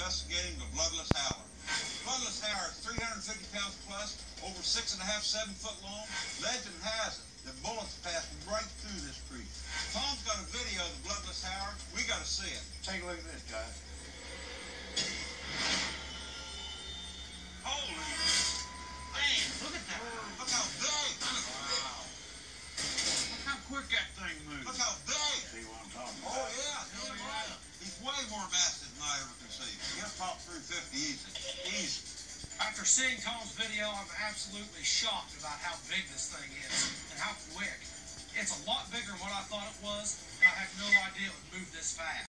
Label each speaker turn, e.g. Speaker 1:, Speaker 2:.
Speaker 1: investigating the bloodless howler. Bloodless howler is 350 pounds plus, over 6.5, 7 foot long. Legend has it that bullets passed right through this creature. Tom's got a video of the bloodless howler. We got to see it. Take a look at this, guys. Holy man, look at that. Look how big. Wow. Look how quick that thing moves. Look how big. See what I'm talking about? Oh, yeah. Right. He's way more massive than I ever conceived. He'll pop through 50 easy. Easy.
Speaker 2: After seeing Tom's video, I'm absolutely shocked about how big this thing is and how quick. It's a lot bigger than what I thought it was, and I had no idea it would move this fast.